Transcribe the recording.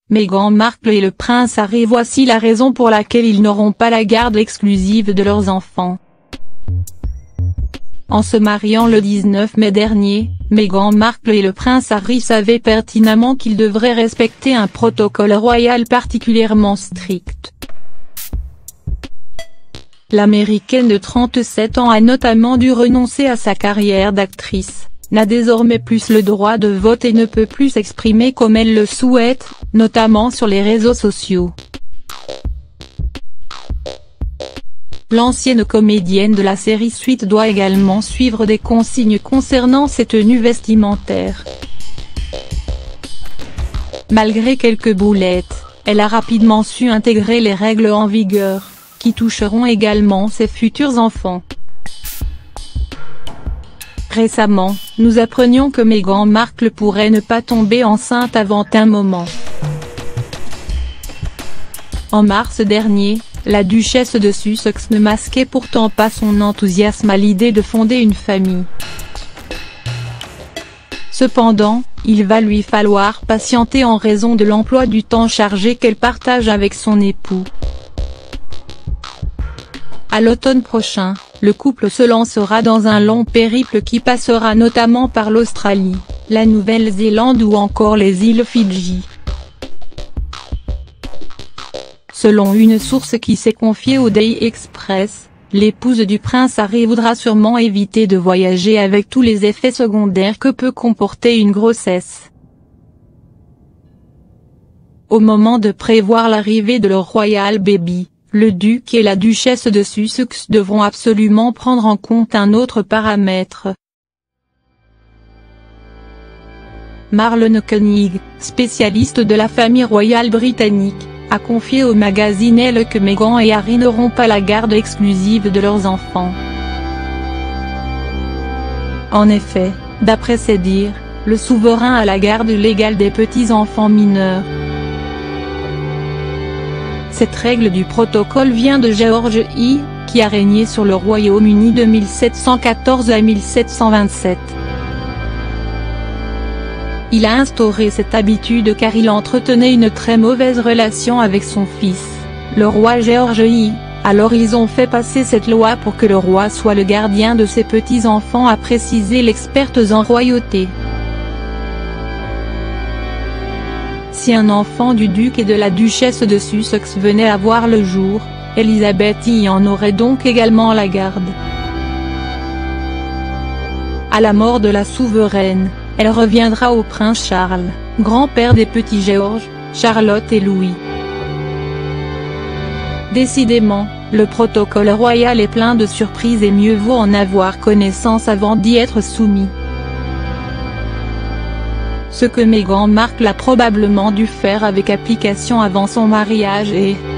Meghan Markle et le prince Harry. Voici la raison pour laquelle ils n'auront pas la garde exclusive de leurs enfants. En se mariant le 19 mai dernier, Meghan Markle et le prince Harry savaient pertinemment qu'ils devraient respecter un protocole royal particulièrement strict. L'Américaine de 37 ans a notamment dû renoncer à sa carrière d'actrice, n'a désormais plus le droit de vote et ne peut plus s'exprimer comme elle le souhaite, notamment sur les réseaux sociaux. L'ancienne comédienne de la série Suite doit également suivre des consignes concernant ses tenues vestimentaires. Malgré quelques boulettes, elle a rapidement su intégrer les règles en vigueur, qui toucheront également ses futurs enfants. Récemment, nous apprenions que Meghan Markle pourrait ne pas tomber enceinte avant un moment. En mars dernier, la duchesse de Sussex ne masquait pourtant pas son enthousiasme à l'idée de fonder une famille. Cependant, il va lui falloir patienter en raison de l'emploi du temps chargé qu'elle partage avec son époux. À l'automne prochain, le couple se lancera dans un long périple qui passera notamment par l'Australie, la Nouvelle-Zélande ou encore les îles Fidji. Selon une source qui s'est confiée au Daily Express, l'épouse du prince Harry voudra sûrement éviter de voyager avec tous les effets secondaires que peut comporter une grossesse. Au moment de prévoir l'arrivée de leur royal baby, le duc et la duchesse de Sussex devront absolument prendre en compte un autre paramètre. Marlon Koenig, spécialiste de la famille royale britannique, a confié au magazine Elle que Meghan et Harry n'auront pas la garde exclusive de leurs enfants. En effet, d'après ses dires, le souverain a la garde légale des petits-enfants mineurs. Cette règle du protocole vient de George I, qui a régné sur le Royaume-Uni de 1714 à 1727. Il a instauré cette habitude car il entretenait une très mauvaise relation avec son fils, le roi George I, alors ils ont fait passer cette loi pour que le roi soit le gardien de ses petits-enfants, a précisé l'experte en royauté. Si un enfant du duc et de la duchesse de Sussex venait à voir le jour, Elisabeth I en aurait donc également la garde. À la mort de la souveraine, elle reviendra au prince Charles, grand-père des petits George, Charlotte et Louis. Décidément, le protocole royal est plein de surprises et mieux vaut en avoir connaissance avant d'y être soumis. Ce que Meghan Markle a probablement dû faire avec application avant son mariage est